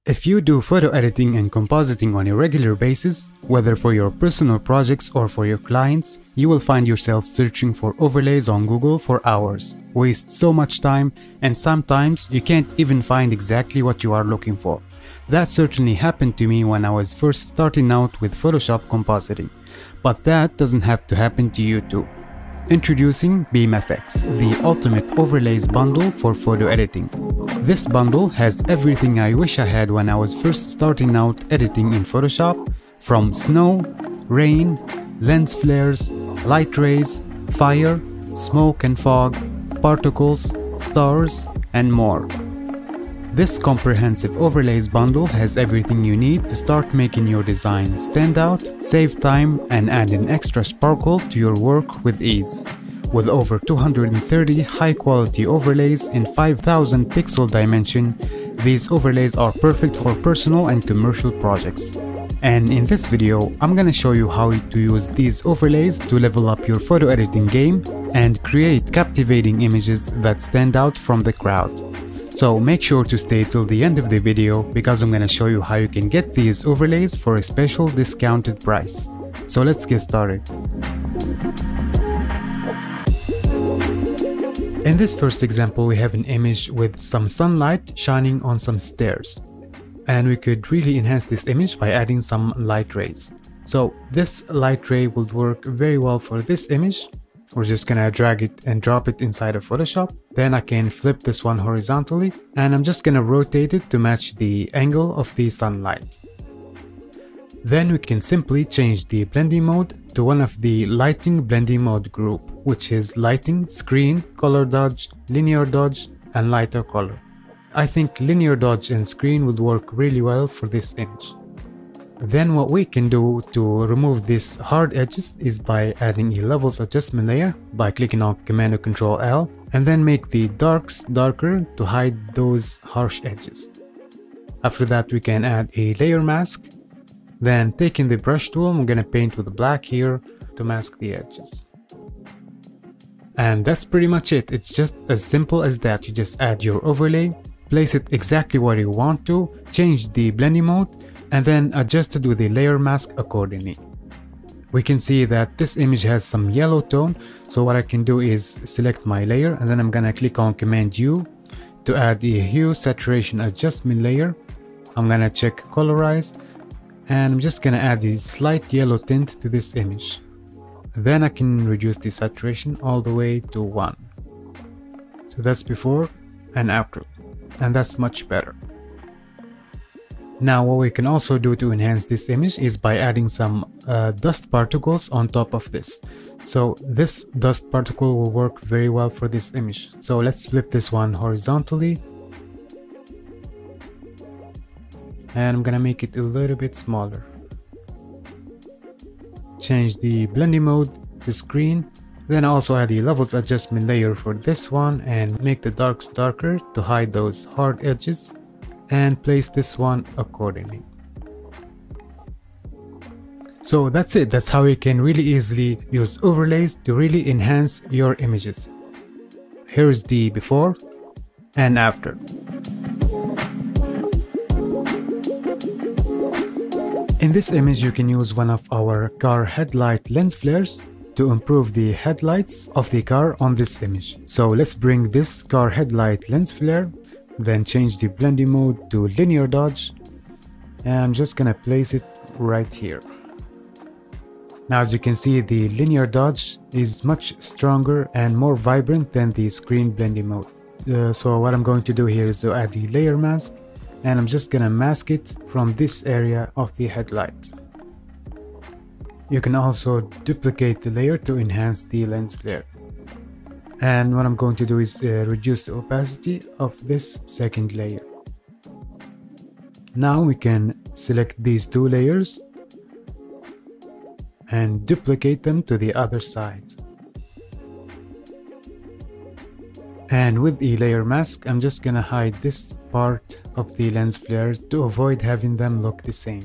If you do photo editing and compositing on a regular basis, whether for your personal projects or for your clients, you will find yourself searching for overlays on Google for hours, waste so much time, and sometimes you can't even find exactly what you are looking for. That certainly happened to me when I was first starting out with Photoshop compositing, but that doesn't have to happen to you too. Introducing BeamFX, the ultimate overlays bundle for photo editing. This bundle has everything I wish I had when I was first starting out editing in Photoshop, from snow, rain, lens flares, light rays, fire, smoke and fog, particles, stars, and more. This comprehensive overlays bundle has everything you need to start making your design stand out, save time, and add an extra sparkle to your work with ease. With over 230 high-quality overlays in 5000 pixel dimension, these overlays are perfect for personal and commercial projects. And in this video, I'm gonna show you how to use these overlays to level up your photo editing game and create captivating images that stand out from the crowd. So make sure to stay till the end of the video because I'm gonna show you how you can get these overlays for a special discounted price. So let's get started. In this first example, we have an image with some sunlight shining on some stairs. And we could really enhance this image by adding some light rays. So this light ray would work very well for this image. We're just gonna drag it and drop it inside of Photoshop. Then I can flip this one horizontally and I'm just gonna rotate it to match the angle of the sunlight. Then we can simply change the blending mode to one of the lighting blending mode group, which is lighting, screen, color dodge, linear dodge, and lighter color. I think linear dodge and screen would work really well for this image. Then what we can do to remove these hard edges is by adding a levels adjustment layer by clicking on Command or Control L and then make the darks darker to hide those harsh edges. After that we can add a layer mask. Then taking the brush tool, I'm gonna paint with black here to mask the edges. And that's pretty much it. It's just as simple as that. You just add your overlay, place it exactly where you want to, change the blending mode, and then adjust it with the layer mask accordingly. We can see that this image has some yellow tone, so what I can do is select my layer and then I'm gonna click on Command U to add the hue saturation adjustment layer. I'm gonna check colorize and I'm just gonna add a slight yellow tint to this image. Then I can reduce the saturation all the way to 1. So that's before and after, and that's much better. Now what we can also do to enhance this image is by adding some dust particles on top of this. So this dust particle will work very well for this image. So let's flip this one horizontally. And I'm gonna make it a little bit smaller. Change the blending mode to screen. Then also add a levels adjustment layer for this one and make the darks darker to hide those hard edges. And place this one accordingly. So that's it. That's how you can really easily use overlays to really enhance your images. Here is the before and after. In this image you can use one of our car headlight lens flares to improve the headlights of the car on this image. So let's bring this car headlight lens flare. Then change the blending mode to linear dodge and I'm just gonna place it right here. Now as you can see, the linear dodge is much stronger and more vibrant than the screen blending mode. So what I'm going to do here is to add the layer mask and I'm just gonna mask it from this area of the headlight. You can also duplicate the layer to enhance the lens flare. And what I'm going to do is reduce the opacity of this second layer. Now we can select these two layers and duplicate them to the other side. And with the layer mask, I'm just gonna hide this part of the lens flare to avoid having them look the same.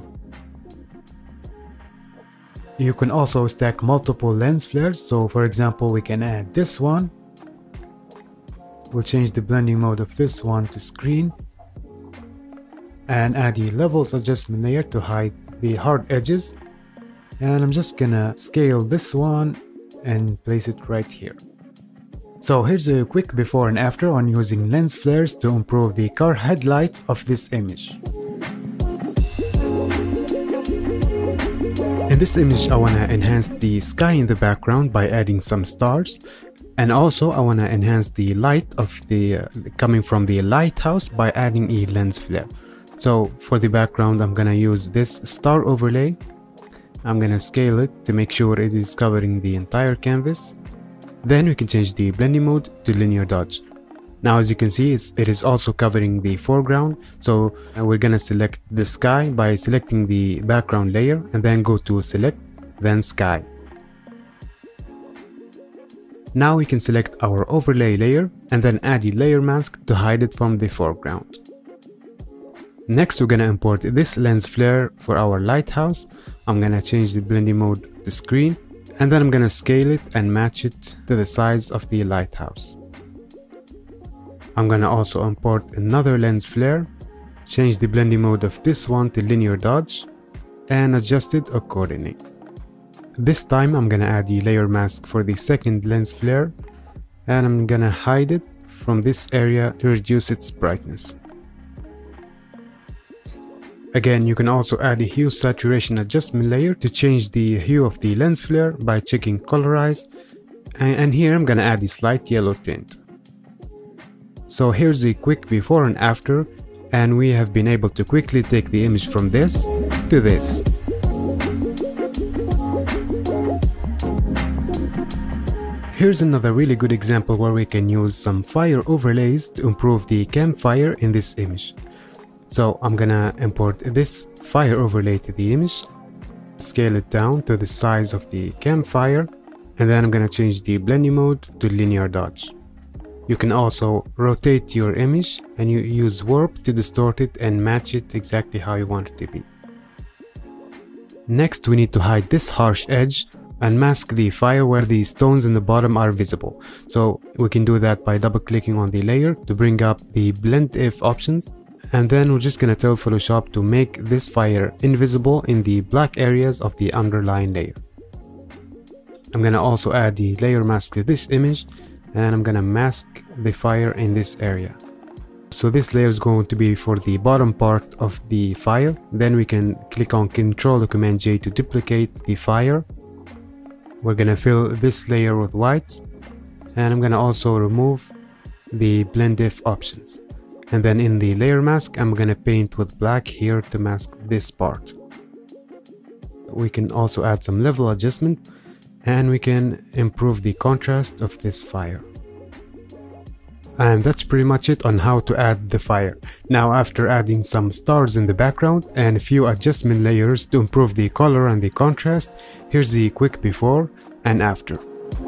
You can also stack multiple lens flares. So for example, we can add this one. We'll change the blending mode of this one to screen. and add the levels adjustment layer to hide the hard edges. And I'm just gonna scale this one and place it right here. So here's a quick before and after on using lens flares to improve the car headlight of this image. In this image, I want to enhance the sky in the background by adding some stars, and also I want to enhance the light of the coming from the lighthouse by adding a lens flare. So for the background, I'm gonna use this star overlay. I'm gonna scale it to make sure it is covering the entire canvas. Then we can change the blending mode to linear dodge. Now as you can see, it is also covering the foreground. So we're gonna select the sky by selecting the background layer and then go to select, then sky. Now we can select our overlay layer and then add a layer mask to hide it from the foreground. Next, we're gonna import this lens flare for our lighthouse. I'm gonna change the blending mode to screen, and then I'm gonna scale it and match it to the size of the lighthouse. I'm gonna also import another lens flare, change the blending mode of this one to linear dodge, and adjust it accordingly. This time I'm gonna add the layer mask for the second lens flare, and I'm gonna hide it from this area to reduce its brightness. Again, you can also add a hue saturation adjustment layer to change the hue of the lens flare by checking colorize, and here I'm gonna add a slight yellow tint. So here's a quick before and after, and we have been able to quickly take the image from this to this. Here's another really good example where we can use some fire overlays to improve the campfire in this image. So I'm gonna import this fire overlay to the image, scale it down to the size of the campfire, and then I'm gonna change the blending mode to linear dodge. You can also rotate your image and you use warp to distort it and match it exactly how you want it to be. Next, we need to hide this harsh edge and mask the fire where the stones in the bottom are visible. So we can do that by double clicking on the layer to bring up the blend if options, and then we're just gonna tell Photoshop to make this fire invisible in the black areas of the underlying layer. I'm gonna also add the layer mask to this image, and I'm gonna mask the fire in this area. So this layer is going to be for the bottom part of the fire. Then we can click on Ctrl or Command J to duplicate the fire. We're gonna fill this layer with white, and I'm gonna also remove the blend if options. And then in the layer mask, I'm gonna paint with black here to mask this part. We can also add some level adjustment, and we can improve the contrast of this fire. And that's pretty much it on how to add the fire. Now, after adding some stars in the background and a few adjustment layers to improve the color and the contrast, here's the quick before and after.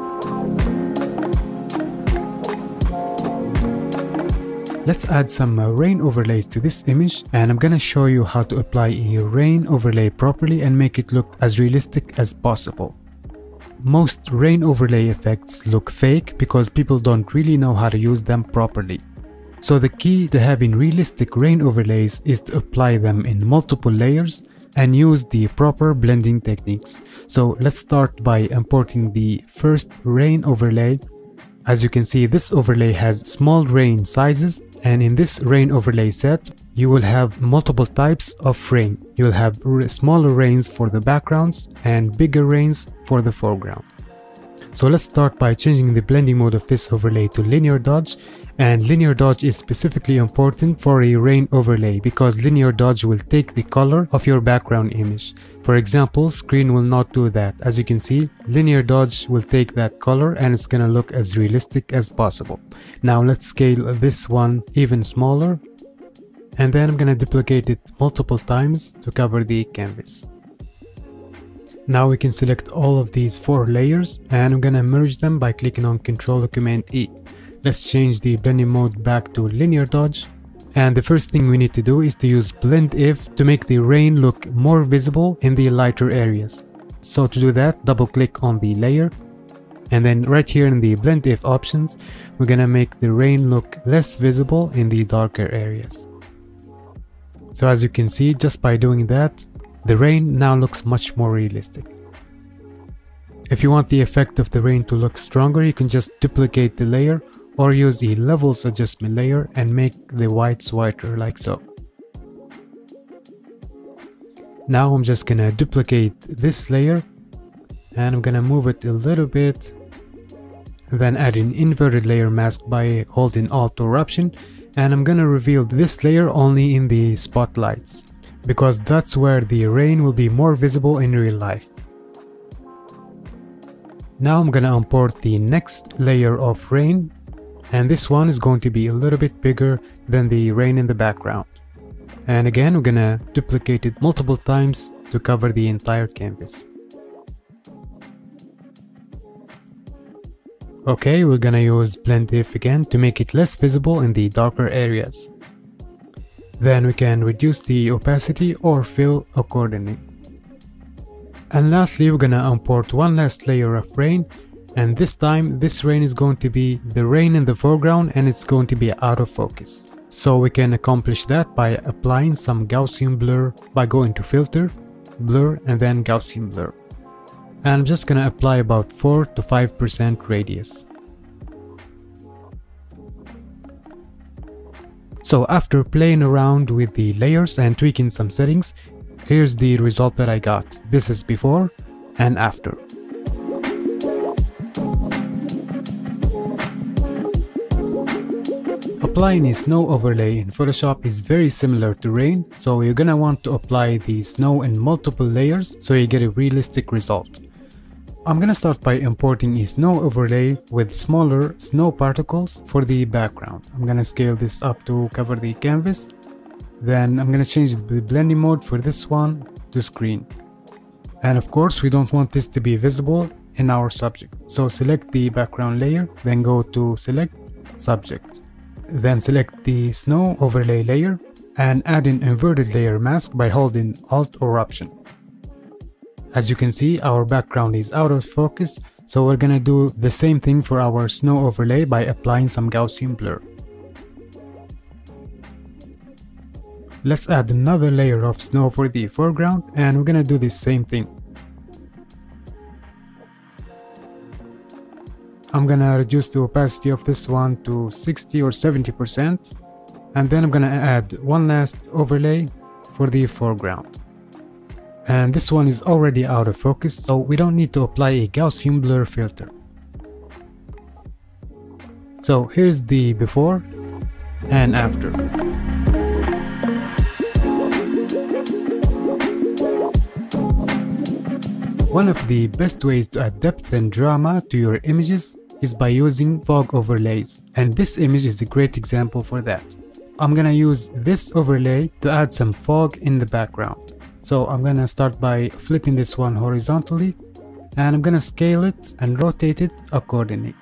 Let's add some rain overlays to this image, and I'm gonna show you how to apply a rain overlay properly and make it look as realistic as possible. Most rain overlay effects look fake because people don't really know how to use them properly. So the key to having realistic rain overlays is to apply them in multiple layers and use the proper blending techniques. So let's start by importing the first rain overlay. As you can see, this overlay has small rain sizes, and in this rain overlay set, you will have multiple types of rain. You will have smaller rains for the backgrounds and bigger rains for the foreground. So let's start by changing the blending mode of this overlay to linear dodge, and linear dodge is specifically important for a rain overlay because linear dodge will take the color of your background image. For example, screen will not do that. As you can see, linear dodge will take that color and it's gonna look as realistic as possible. Now let's scale this one even smaller, and then I'm gonna duplicate it multiple times to cover the canvas. Now we can select all of these 4 layers, and I'm gonna merge them by clicking on Ctrl or Command E. Let's change the blending mode back to linear dodge, and the first thing we need to do is to use blend if to make the rain look more visible in the lighter areas. So to do that, double click on the layer, and then right here in the blend if options, we're gonna make the rain look less visible in the darker areas. So as you can see, just by doing that, the rain now looks much more realistic. If you want the effect of the rain to look stronger, you can just duplicate the layer or use the levels adjustment layer and make the whites whiter like so. Now I'm just gonna duplicate this layer and I'm gonna move it a little bit, then add an inverted layer mask by holding Alt or Option, and I'm gonna reveal this layer only in the spotlights, because that's where the rain will be more visible in real life. Now I'm gonna import the next layer of rain, and this one is going to be a little bit bigger than the rain in the background. And again, we're gonna duplicate it multiple times to cover the entire canvas. Okay, we're gonna use Blend If again to make it less visible in the darker areas. Then we can reduce the opacity or fill accordingly. And lastly, we're gonna import one last layer of rain, and this time this rain is going to be the rain in the foreground and it's going to be out of focus. So we can accomplish that by applying some Gaussian blur by going to Filter, Blur, and then Gaussian blur. And I'm just gonna apply about 4 to 5% radius. So after playing around with the layers and tweaking some settings, here's the result that I got. This is before and after. Applying a snow overlay in Photoshop is very similar to rain, so you're gonna want to apply the snow in multiple layers so you get a realistic result. I'm gonna start by importing a snow overlay with smaller snow particles for the background. I'm gonna scale this up to cover the canvas. Then I'm gonna change the blending mode for this one to screen. And of course, we don't want this to be visible in our subject. So select the background layer, then go to Select Subject. Then select the snow overlay layer and add an inverted layer mask by holding Alt or Option. As you can see, our background is out of focus, so we're gonna do the same thing for our snow overlay by applying some Gaussian blur. Let's add another layer of snow for the foreground, and we're gonna do the same thing. I'm gonna reduce the opacity of this one to 60 or 70%, and then I'm gonna add one last overlay for the foreground. And this one is already out of focus, so we don't need to apply a Gaussian blur filter. So here's the before and after. One of the best ways to add depth and drama to your images is by using fog overlays, and this image is a great example for that. I'm gonna use this overlay to add some fog in the background. So I'm gonna start by flipping this one horizontally, and I'm gonna scale it and rotate it accordingly.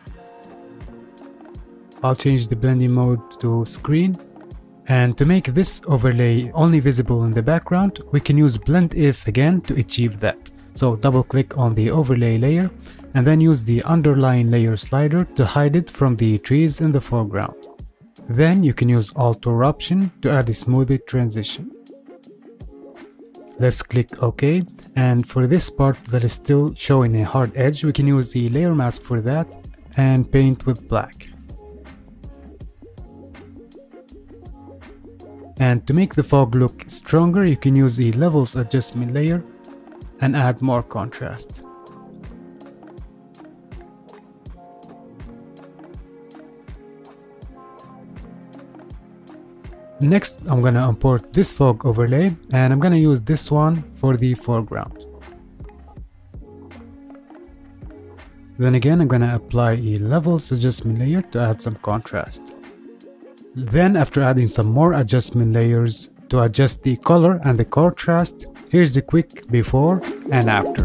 I'll change the blending mode to screen, and to make this overlay only visible in the background, we can use Blend If again to achieve that. So double click on the overlay layer and then use the underlying layer slider to hide it from the trees in the foreground. Then you can use Alt or Option to add a smoother transition. Let's click OK, and for this part that is still showing a hard edge, we can use the layer mask for that and paint with black. And to make the fog look stronger, you can use the levels adjustment layer and add more contrast. Next, I'm gonna import this fog overlay, and I'm gonna use this one for the foreground. Then again, I'm gonna apply a levels adjustment layer to add some contrast. Then after adding some more adjustment layers to adjust the color and the contrast, here's a quick before and after.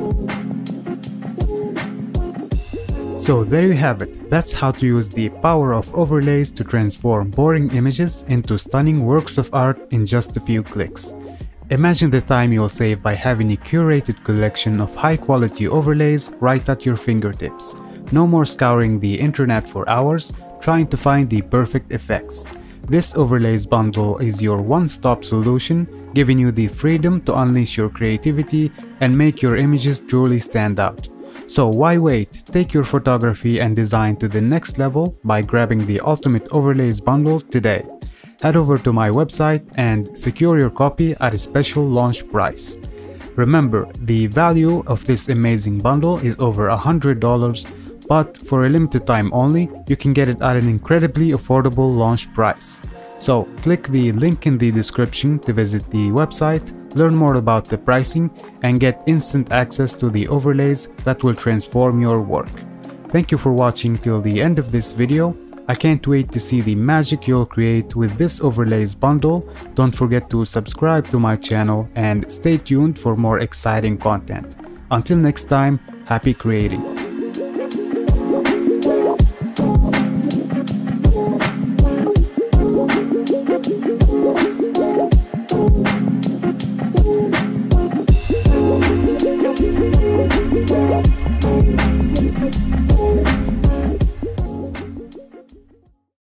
So there you have it. That's how to use the power of overlays to transform boring images into stunning works of art in just a few clicks. Imagine the time you'll save by having a curated collection of high-quality overlays right at your fingertips. No more scouring the internet for hours trying to find the perfect effects. This overlays bundle is your one-stop solution, giving you the freedom to unleash your creativity and make your images truly stand out. So why wait? Take your photography and design to the next level by grabbing the Ultimate Overlays bundle today. Head over to my website and secure your copy at a special launch price. Remember, the value of this amazing bundle is over $100, but for a limited time only, you can get it at an incredibly affordable launch price. So click the link in the description to visit the website, learn more about the pricing, and get instant access to the overlays that will transform your work. Thank you for watching till the end of this video. I can't wait to see the magic you'll create with this overlays bundle. Don't forget to subscribe to my channel and stay tuned for more exciting content. Until next time, happy creating!